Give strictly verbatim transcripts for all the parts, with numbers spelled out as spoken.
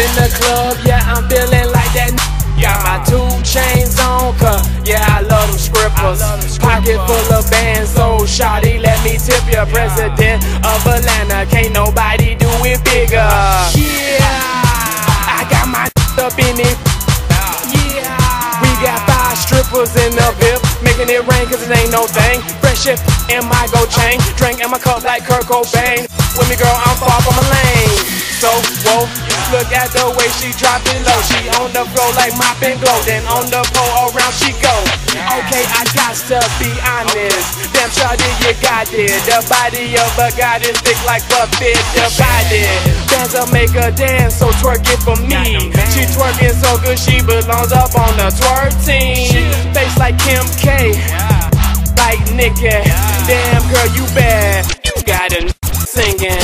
in the club, yeah, I'm feeling like that. Got my two chains on, cause yeah, I love them strippers. Pocket full of bands, so shawty, let me tip ya. President of Atlanta, can't nobody do it bigger. Yeah, I got my up in it. Yeah, we got five strippers in the V I P, making it rain cause it ain't no thing. Fresh shit in my gold chain, drink in my cup like Kurt Cobain. With me girl, I'm far from a lane. So, whoa, look at the way she drop it low. She on the floor like mopping glow. Then on the pole around she go. Okay, I got to be honest. Damn shawty, you got it. The body of a goddess thick like Buffett divided. Bands will make her dance, so twerk it for me. She twerking so good she belongs up on the twerk team. Face like Kim K, like Nicki. Damn girl, you bad. You got a singing.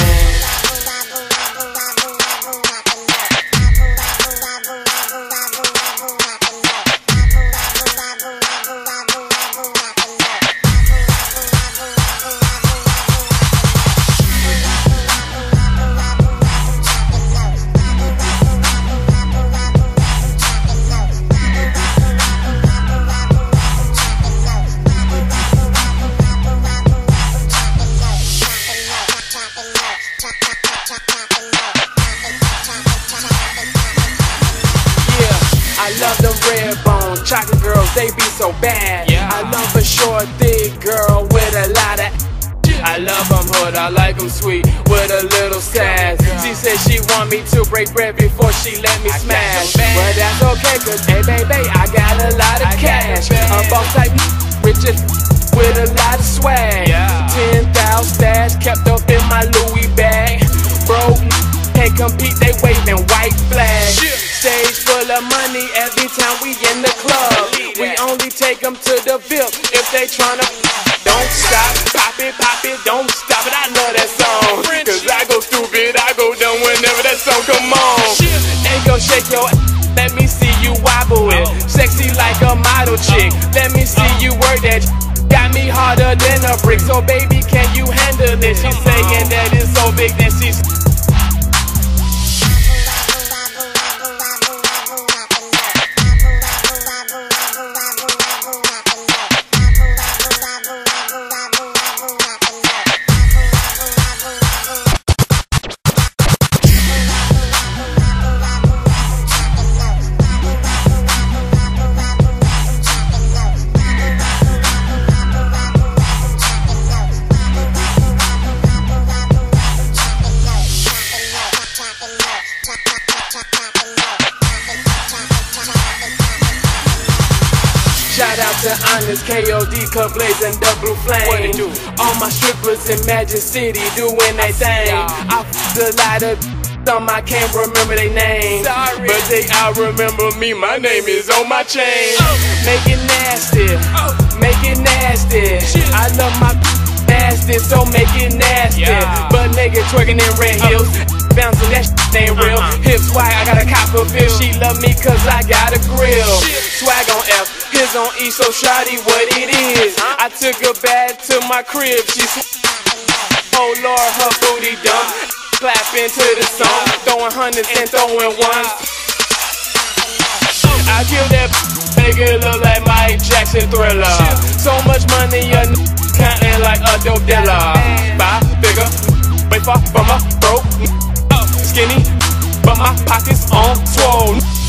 I love them red bone chocolate girls, they be so bad. Yeah. I love a short, thick girl with a lot of. I love them hood, I like them sweet with a little sass. She said she want me to break bread before she let me smash. But that's okay, cause hey baby, I got a lot of cash. A boss type rich with a lot of swag. Ten thousand stash kept up in my Louis bag. Broke can't compete, they waving white flags. Stage full of money every time we in the club. We only take them to the V I P if they tryna. Don't stop, pop it, pop it, don't stop it. I love that song, cause I go stupid, I go dumb whenever that song come on. Ain't gon' shake your ass, let me see you wobble it. Sexy like a model chick, let me see you work that. Got me harder than a brick, so baby, can you handle it? She's saying that it's so big that she's. Shout out to Honest, K O D, Club Blaze, and Double Flame. All my strippers in Magic City doing they thing. I f***ed a lot of some I can't remember their names, but they all remember me. My name is on my chain. Make it nasty, make it nasty. I love my nasty, so make it nasty. But nigga twerking in red heels, bouncing that shit ain't real. Hip swag, I got a copper feel. She love me cause I got a grill. Swag on F, his on E, so shawty what it is. I took her back to my crib, she said, oh Lord, her booty dumb. Clapping to the song, throwing hundreds and throwing ones. I kill that make it look like Mike Jackson Thriller. So much money, a n counting like a dope dealer. Five figure, way far from a broke, uh, skinny, but my pockets on swole.